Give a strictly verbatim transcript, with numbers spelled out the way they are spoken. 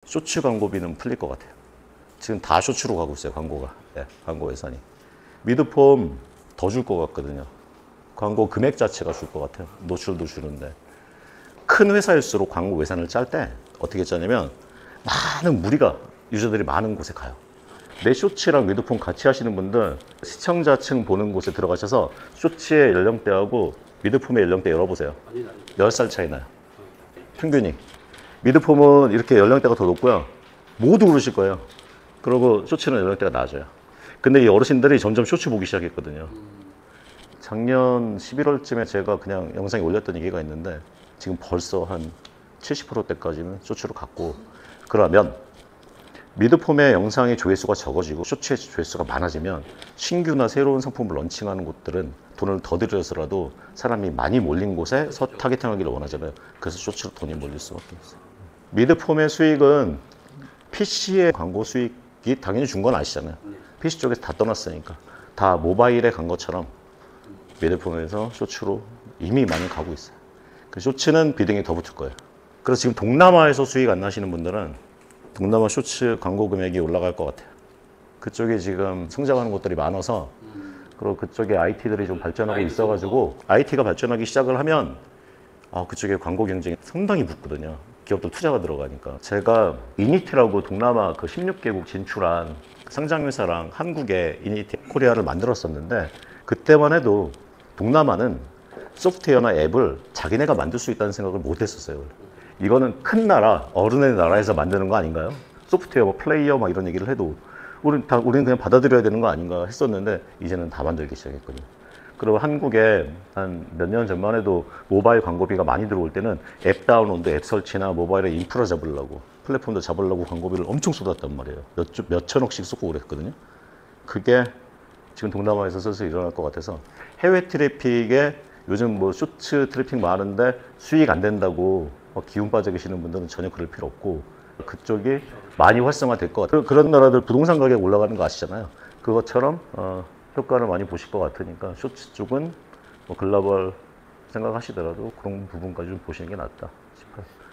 쇼츠 광고비는 풀릴 것 같아요. 지금 다 쇼츠로 가고 있어요, 광고가. 네, 광고 예산이. 미드폼 더 줄 것 같거든요. 광고 금액 자체가 줄 것 같아요. 노출도 주는데. 큰 회사일수록 광고 예산을 짤 때 어떻게 짜냐면 많은 무리가, 유저들이 많은 곳에 가요. 내 쇼츠랑 미드폼 같이 하시는 분들 시청자층 보는 곳에 들어가셔서 쇼츠의 연령대하고 미드폼의 연령대 열어보세요. 열 살 차이 나요. 평균이. 미드폼은 이렇게 연령대가 더 높고요. 모두 그러실 거예요. 그리고 쇼츠는 연령대가 낮아요. 근데 이 어르신들이 점점 쇼츠 보기 시작했거든요. 작년 십일월쯤에 제가 그냥 영상에 올렸던 얘기가 있는데 지금 벌써 한 칠십 퍼센트대까지는 쇼츠로 갔고, 그러면 미드폼의 영상의 조회수가 적어지고 쇼츠의 조회수가 많아지면 신규나 새로운 상품을 런칭하는 곳들은 돈을 더 들여서라도 사람이 많이 몰린 곳에서 타겟팅하기를 원하잖아요. 그래서 쇼츠로 돈이 몰릴 수밖에 없어요. 미드폼의 수익은 피씨의 광고 수익이 당연히 준 건 아시잖아요. 피씨 쪽에서 다 떠났으니까. 다 모바일에 간 것처럼 미드폼에서 쇼츠로 이미 많이 가고 있어요. 그 쇼츠는 비등이 더 붙을 거예요. 그래서 지금 동남아에서 수익 안 나시는 분들은 동남아 쇼츠 광고 금액이 올라갈 것 같아요. 그쪽에 지금 성장하는 곳들이 많아서, 그리고 그쪽에 아이티들이 좀 발전하고 있어가지고 아이티가 발전하기 시작을 하면 아, 그쪽에 광고 경쟁이 상당히 붙거든요. 기업도 투자가 들어가니까. 제가 이니티라고 동남아 그 십육 개국 진출한 상장회사랑 한국의 이니티 코리아를 만들었었는데, 그때만 해도 동남아는 소프트웨어나 앱을 자기네가 만들 수 있다는 생각을 못 했었어요. 이거는 큰 나라, 어른의 나라에서 만드는 거 아닌가요? 소프트웨어, 뭐 플레이어 막 이런 얘기를 해도 우리는, 다, 우리는 그냥 받아들여야 되는 거 아닌가 했었는데 이제는 다 만들기 시작했거든요. 그리고 한국에 한 몇 년 전만 해도 모바일 광고비가 많이 들어올 때는 앱 다운로드, 앱 설치나 모바일의 인프라 잡으려고, 플랫폼도 잡으려고 광고비를 엄청 쏟았단 말이에요. 몇, 몇 천억씩 쏟고 그랬거든요. 그게 지금 동남아에서 슬슬 일어날 것 같아서, 해외 트래픽에 요즘 뭐 쇼츠 트래픽 많은데 수익 안 된다고 기운 빠져 계시는 분들은 전혀 그럴 필요 없고, 그쪽이 많이 활성화될 것 같아요. 그런 나라들 부동산 가격 올라가는 거 아시잖아요. 그것처럼 어, 효과를 많이 보실 것 같으니까 쇼츠 쪽은 뭐 글로벌 생각하시더라도 그런 부분까지 좀 보시는 게 낫다 싶어요.